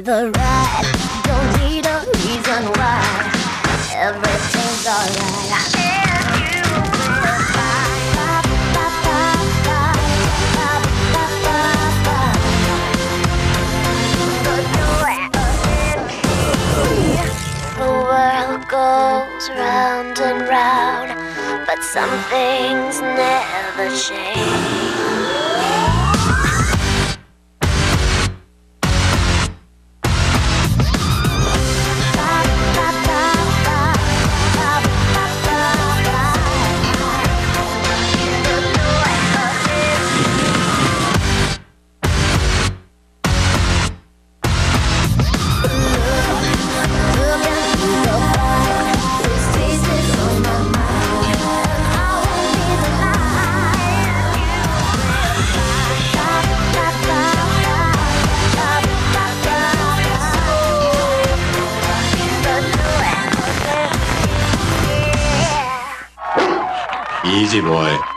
the ride. Don't need a reason why. Everything's alright. The world goes round and round, but some things never change. Easy boy.